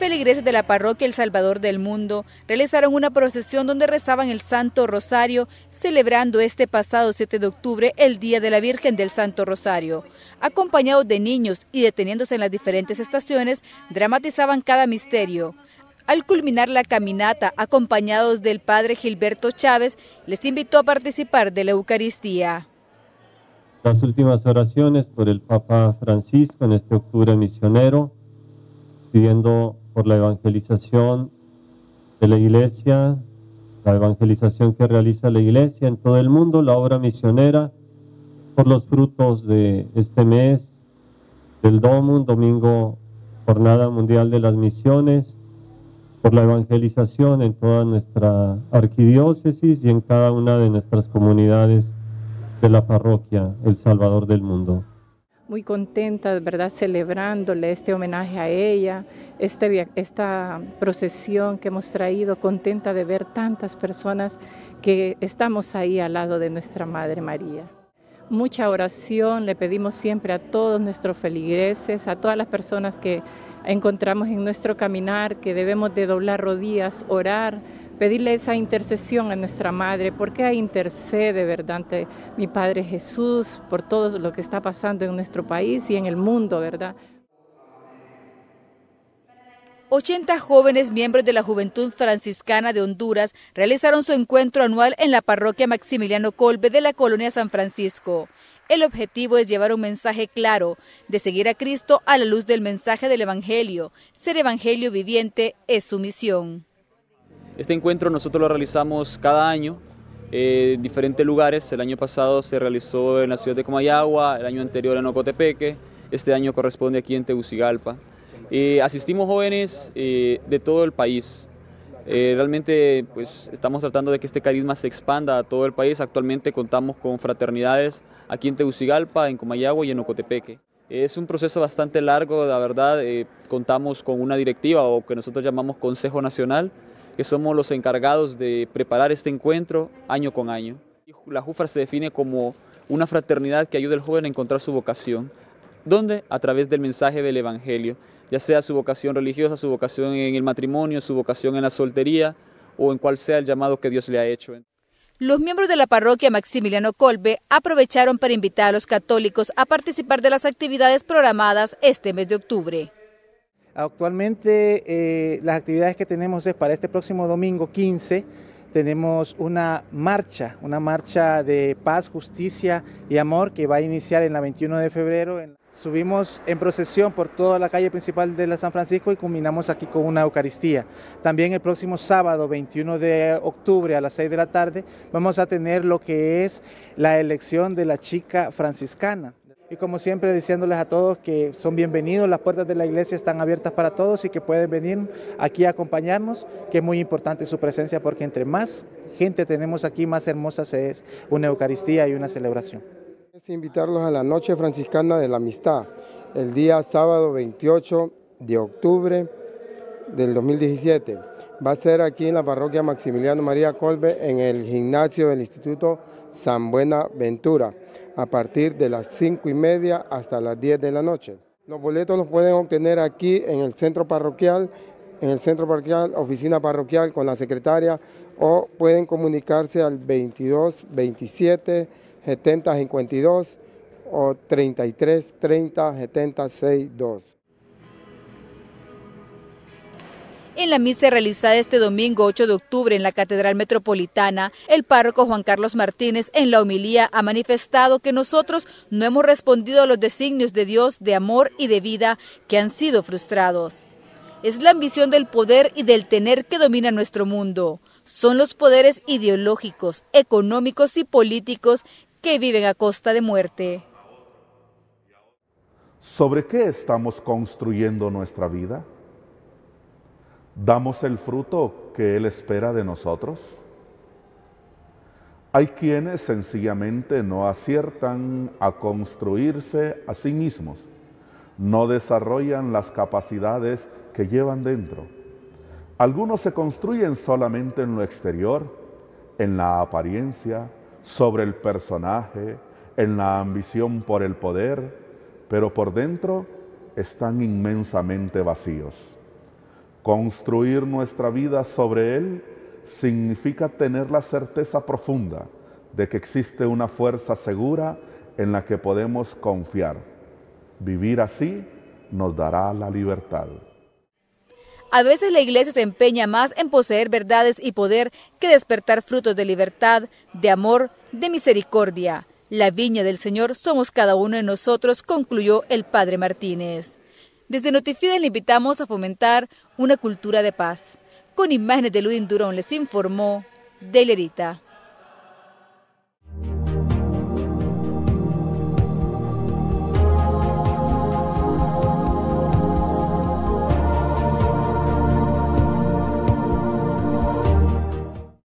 Feligreses de la parroquia El Salvador del Mundo realizaron una procesión donde rezaban el Santo Rosario, celebrando este pasado 7 de octubre el Día de la Virgen del Santo Rosario. Acompañados de niños y deteniéndose en las diferentes estaciones, dramatizaban cada misterio. Al culminar la caminata, acompañados del padre Gilberto Chávez, les invitó a participar de la Eucaristía. Las últimas oraciones por el Papa Francisco en este octubre misionero, pidiendo por la evangelización de la Iglesia, la evangelización que realiza la Iglesia en todo el mundo, la obra misionera, por los frutos de este mes, del DOMUN, Domingo, Jornada Mundial de las Misiones, por la evangelización en toda nuestra arquidiócesis y en cada una de nuestras comunidades de la parroquia El Salvador del Mundo. Muy contenta, de verdad, celebrándole este homenaje a ella, esta procesión que hemos traído, contenta de ver tantas personas que estamos ahí al lado de nuestra Madre María. Mucha oración, le pedimos siempre a todos nuestros feligreses, a todas las personas que encontramos en nuestro caminar, que debemos de doblar rodillas, orar, pedirle esa intercesión a nuestra Madre, porque ella intercede, ¿verdad?, ante mi Padre Jesús, por todo lo que está pasando en nuestro país y en el mundo, ¿verdad? 80 jóvenes miembros de la Juventud Franciscana de Honduras realizaron su encuentro anual en la parroquia Maximiliano Kolbe de la colonia San Francisco. El objetivo es llevar un mensaje claro de seguir a Cristo a la luz del mensaje del Evangelio. Ser evangelio viviente es su misión. Este encuentro nosotros lo realizamos cada año en diferentes lugares. El año pasado se realizó en la ciudad de Comayagua, el año anterior en Ocotepeque, este año corresponde aquí en Tegucigalpa. Asistimos jóvenes de todo el país. Realmente pues, estamos tratando de que este carisma se expanda a todo el país. Actualmente contamos con fraternidades aquí en Tegucigalpa, en Comayagua y en Ocotepeque. Es un proceso bastante largo, la verdad. Contamos con una directiva o que nosotros llamamos Consejo Nacional, que somos los encargados de preparar este encuentro año con año. La JUFRA se define como una fraternidad que ayuda al joven a encontrar su vocación. ¿Dónde? A través del mensaje del Evangelio, ya sea su vocación religiosa, su vocación en el matrimonio, su vocación en la soltería o en cual sea el llamado que Dios le ha hecho. Los miembros de la parroquia Maximiliano Kolbe aprovecharon para invitar a los católicos a participar de las actividades programadas este mes de octubre. Actualmente las actividades que tenemos es para este próximo domingo 15, tenemos una marcha de paz, justicia y amor que va a iniciar en la 21 de febrero. Subimos en procesión por toda la calle principal de la San Francisco y culminamos aquí con una Eucaristía. También el próximo sábado 21 de octubre a las 6 de la tarde vamos a tener lo que es la elección de la chica franciscana. Y como siempre diciéndoles a todos que son bienvenidos, las puertas de la iglesia están abiertas para todos y que pueden venir aquí a acompañarnos, que es muy importante su presencia porque entre más gente tenemos aquí, más hermosa es una Eucaristía y una celebración. Es invitarlos a la Noche Franciscana de la Amistad, el día sábado 28 de octubre del 2017. Va a ser aquí en la parroquia Maximiliano María Kolbe, en el gimnasio del Instituto San Buenaventura, a partir de las 5:30 hasta las 10 de la noche. Los boletos los pueden obtener aquí en el centro parroquial, oficina parroquial con la secretaria, o pueden comunicarse al 22 27 70 52 o 33 30 70 62. En la misa realizada este domingo 8 de octubre en la Catedral Metropolitana, el párroco Juan Carlos Martínez en la homilía ha manifestado que nosotros no hemos respondido a los designios de Dios de amor y de vida que han sido frustrados. Es la ambición del poder y del tener que domina nuestro mundo. Son los poderes ideológicos, económicos y políticos que viven a costa de muerte. ¿Sobre qué estamos construyendo nuestra vida? ¿Damos el fruto que Él espera de nosotros? Hay quienes sencillamente no aciertan a construirse a sí mismos, no desarrollan las capacidades que llevan dentro. Algunos se construyen solamente en lo exterior, en la apariencia, sobre el personaje, en la ambición por el poder, pero por dentro están inmensamente vacíos. Construir nuestra vida sobre Él significa tener la certeza profunda de que existe una fuerza segura en la que podemos confiar. Vivir así nos dará la libertad. A veces la Iglesia se empeña más en poseer verdades y poder que despertar frutos de libertad, de amor, de misericordia. La viña del Señor somos cada uno de nosotros, concluyó el Padre Martínez. Desde Notifides le invitamos a fomentar una cultura de paz. Con imágenes de Ludin Durón les informó Delerita.